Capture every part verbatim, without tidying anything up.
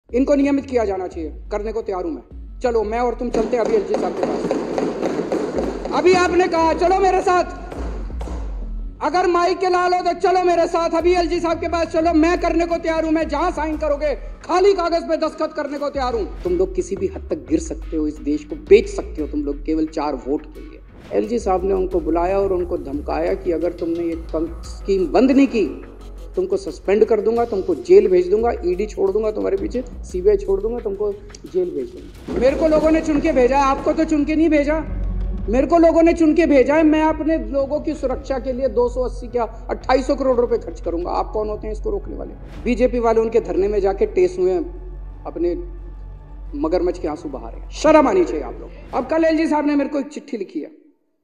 इनको नियमित किया जाना चाहिए, करने को तैयार हूं मैं। चलो मैं और तुम चलते हैं अभी एलजी साहब के पास। अभी आपने कहा चलो मेरे साथ, अगर माइक के लाल हो तो चलो मेरे साथ, अभी एलजी साहब के पास चलो, मैं करने को तैयार हूं। मैं जहां साइन करोगे खाली कागज पे दस्तखत करने को तैयार हूं। तुम लोग किसी भी हद तक गिर सकते हो, इस देश को बेच सकते हो तुम लोग केवल चार वोट के लिए। एलजी साहब ने उनको बुलाया और उनको धमकाया कि अगर तुमने ये स्कीम बंद नहीं की तुमको सस्पेंड कर दूंगा, तुमको जेल भेज दूंगा, ईडी छोड़ दूंगा तुम्हारे पीछे, सीबीआई छोड़ दूंगा, तुमको जेल भेज दूंगा। मेरे को लोगों ने चुन के भेजा है, आपको तो चुन के नहीं भेजा। मेरे को लोगों ने चुन के भेजा है, मैं अपने लोगों की सुरक्षा के लिए दो सौ अस्सी क्या अट्ठाईस सौ करोड़ रुपए खर्च करूंगा। आप कौन होते हैं इसको रोकने वाले? बीजेपी वाले उनके धरने में जाके टेस हुए अपने मगरमच्छ के आंसू बहा रहे हैं। शर्म आनी चाहिए आप लोग। अब कल एलजी साहब ने मेरे को एक चिट्ठी लिखी है,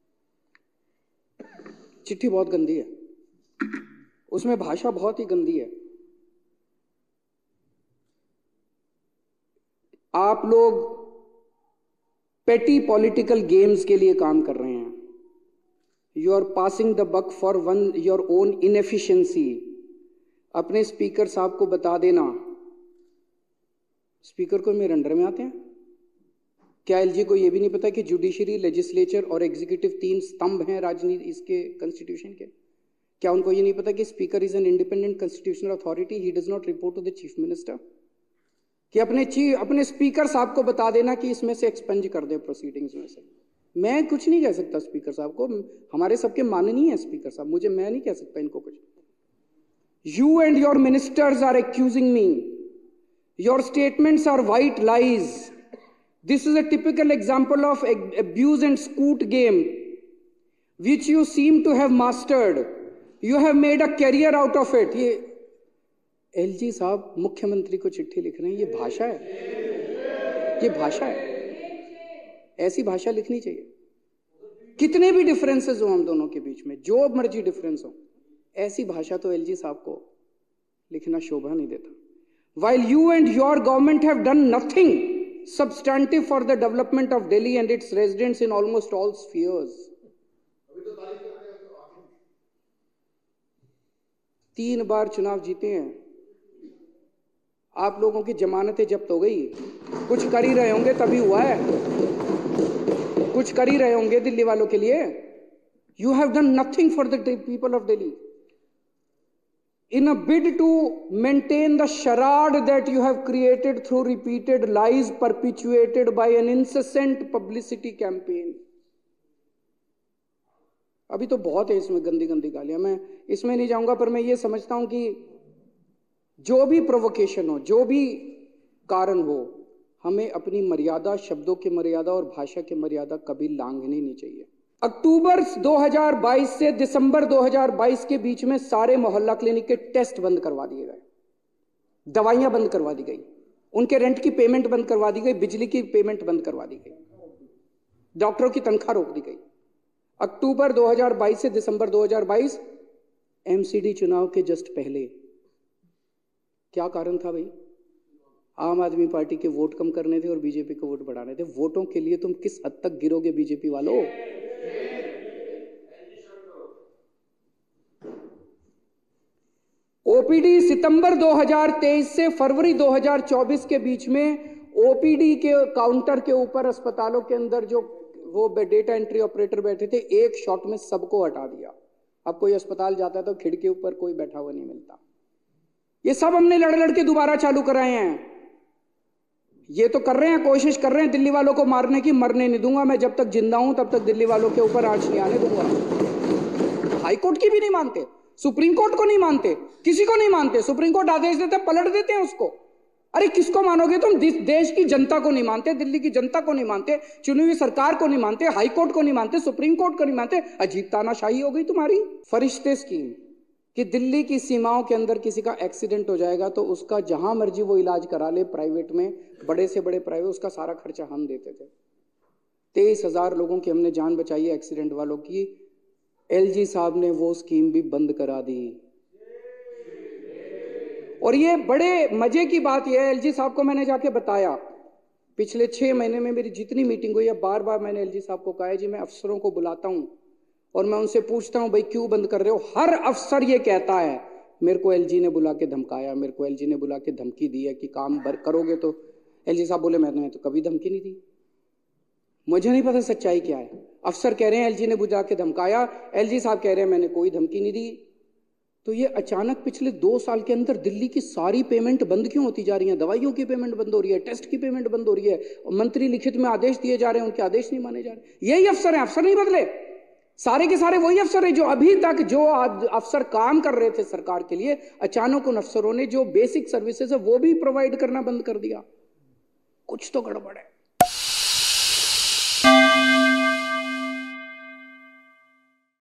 चिट्ठी बहुत गंदी है, उसमें भाषा बहुत ही गंदी है। आप लोग पेटी पॉलिटिकल गेम्स के लिए काम कर रहे हैं। You are passing the buck for one your own inefficiency. अपने स्पीकर साहब को बता देना, स्पीकर को मेरे अंडर में आते हैं क्या? एलजी को यह भी नहीं पता कि जुडिशरी, लेजिस्लेचर और एग्जीक्यूटिव तीन स्तंभ हैं राजनीति इसके कॉन्स्टिट्यूशन के? क्या उनको ये नहीं पता कि speaker is an independent constitutional authority, he does not report to the chief minister? कि अपने चीफ अपने स्पीकर साहब को बता देना कि इसमें से एक्सपंज कर दे प्रोसीडिंग्स में से। मैं कुछ नहीं कह सकता स्पीकर साहब को, हमारे सबके माननीय है स्पीकर साहब, मुझे मैं नहीं कह सकता इनको कुछ। You and your ministers are accusing me, your statements are white lies, this is a typical example of abuse and scoot game which you seem to have mastered. You have made a career out of it. ये LG साहब मुख्यमंत्री को चिट्ठी लिख रहे हैं, ये भाषा है? ये भाषा है? ऐसी भाषा लिखनी चाहिए। कितने भी डिफरेंसेस हो हम दोनों के बीच में, जो मर्जी डिफरेंस हो, ऐसी भाषा तो एलजी साहब को लिखना शोभा नहीं देता। While you and your government have done nothing substantive for the development of Delhi and its residents in almost all spheres. तीन बार चुनाव जीते हैं, आप लोगों की जमानतें जब्त हो गई, कुछ कर ही रहे होंगे तभी हुआ है, कुछ कर ही रहे होंगे दिल्ली वालों के लिए। You have done nothing for the people of Delhi in a bid to maintain the charade that you have created through repeated lies perpetuated by an incessant publicity campaign. अभी तो बहुत है इसमें गंदी गंदी गालियां, मैं इसमें नहीं जाऊंगा, पर मैं ये समझता हूं कि जो भी प्रोवोकेशन हो, जो भी कारण हो, हमें अपनी मर्यादा, शब्दों की मर्यादा और भाषा की मर्यादा कभी लांघनी नहीं चाहिए। अक्टूबर दो हज़ार बाईस से दिसंबर दो हज़ार बाईस के बीच में सारे मोहल्ला क्लिनिक के टेस्ट बंद करवा दिए गए, दवाइयां बंद करवा दी गई, उनके रेंट की पेमेंट बंद करवा दी गई, बिजली की पेमेंट बंद करवा दी गई, डॉक्टरों की तनख्वाह रोक दी गई। अक्टूबर दो हज़ार बाईस से दिसंबर दो हज़ार बाईस, एमसीडी चुनाव के जस्ट पहले। क्या कारण था भाई? आम आदमी पार्टी के वोट कम करने थे और बीजेपी के वोट बढ़ाने थे। वोटों के लिए तुम किस हद तक गिरोगे बीजेपी वालों? ओपीडी सितंबर दो हज़ार तेईस से फरवरी दो हज़ार चौबीस के बीच में ओपीडी के काउंटर के ऊपर अस्पतालों के अंदर जो वो डेटा एंट्री ऑपरेटर बैठे थे, एक शॉट में सबको हटा दिया। अब कोई अस्पताल जाता है तो खिड़की ऊपर कोई बैठा हुआ नहीं मिलता। ये सब हमने लड़ लड़ के दोबारा चालू कराए हैं। ये तो कर रहे हैं, कोशिश कर रहे हैं दिल्ली वालों को मारने की। मरने नहीं दूंगा मैं, जब तक जिंदा हूं तब तक दिल्ली वालों के ऊपर आंच नहीं आने दूंगा। हाई कोर्ट की भी नहीं मानते, सुप्रीम कोर्ट को नहीं मानते, किसी को नहीं मानते। सुप्रीम कोर्ट आदेश देते पलट देते हैं उसको। अरे किसको मानोगे तुम? देश की जनता को नहीं मानते, दिल्ली की जनता को नहीं मानते, चुनी हुई सरकार को नहीं मानते, हाई कोर्ट को नहीं मानते, सुप्रीम कोर्ट को नहीं मानते। अजीब तानाशाही हो गई तुम्हारी। फरिश्ते स्कीम कि दिल्ली की सीमाओं के अंदर किसी का एक्सीडेंट हो जाएगा तो उसका जहां मर्जी वो इलाज करा ले, प्राइवेट में, बड़े से बड़े प्राइवेट, उसका सारा खर्चा हम देते थे। तेईस हजार लोगों की हमने जान बचाई है एक्सीडेंट वालों की। एलजी साहब ने वो स्कीम भी बंद करा दी। और ये बड़े मजे की बात यह है, एलजी साहब को मैंने जाके बताया, पिछले छह महीने में मेरी जितनी मीटिंग हुई है, बार बार मैंने एलजी साहब को कहा है जी मैं अफसरों को बुलाता हूं और मैं उनसे पूछता हूं भाई क्यों बंद कर रहे हो। हर अफसर ये कहता है मेरे को एलजी ने बुला के धमकाया, मेरे को एलजी ने बुला के धमकी दी है कि काम बर करोगे तो। एलजी साहब बोले मैंने तो कभी धमकी नहीं दी। मुझे नहीं पता सच्चाई क्या है। अफसर कह रहे हैं एलजी ने बुला के धमकाया, एलजी साहब कह रहे हैं मैंने कोई धमकी नहीं दी। तो ये अचानक पिछले दो साल के अंदर दिल्ली की सारी पेमेंट बंद क्यों होती जा रही है? दवाइयों की पेमेंट बंद हो रही है, टेस्ट की पेमेंट बंद हो रही है, मंत्री लिखित में आदेश दिए जा रहे हैं, उनके आदेश नहीं माने जा रहे। यही अफसर हैं, अफसर नहीं बदले, सारे के सारे वही अफसर हैं जो अभी तक जो अफसर काम कर रहे थे सरकार के लिए, अचानक उन अफसरों ने जो बेसिक सर्विसेज है वो भी प्रोवाइड करना बंद कर दिया। कुछ तो गड़बड़ है।